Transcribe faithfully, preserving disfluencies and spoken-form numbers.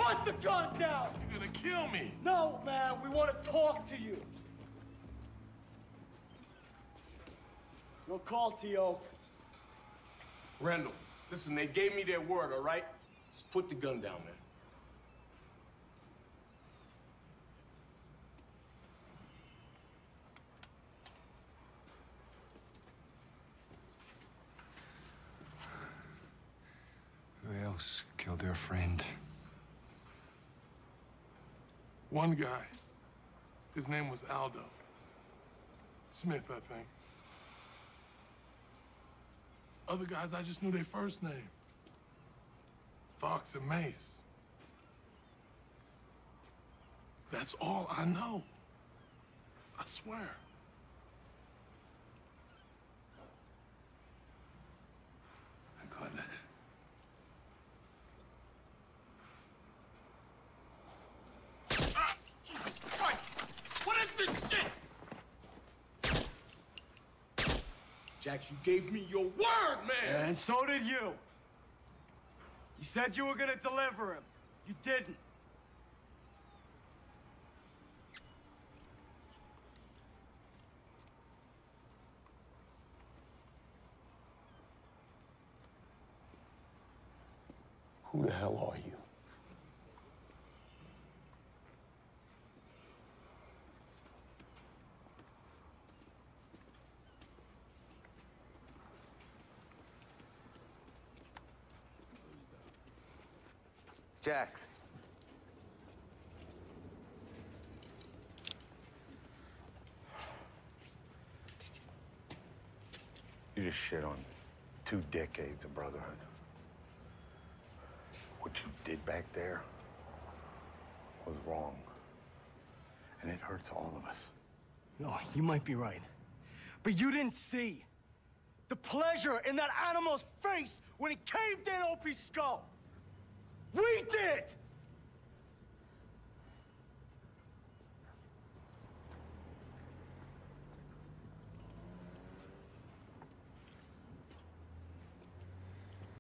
Put the gun down! You're gonna kill me. No, man, we want to talk to you. Your call, T O Randall, listen, they gave me their word, all right? Just put the gun down, man. Who else killed their friend? One guy. His name was Aldo. Smith, I think. Other guys, I just knew their first name. Fox and Mace. That's all I know. I swear. I got this. Jesus Christ! What is this shit? Jax, you gave me your word, man! And so did you. You said you were gonna deliver him. You didn't. Who the hell are you? Jax. You just shit on two decades of brotherhood. What you did back there was wrong. And it hurts all of us. No, you might be right. But you didn't see the pleasure in that animal's face when he caved in Opie's skull. We did!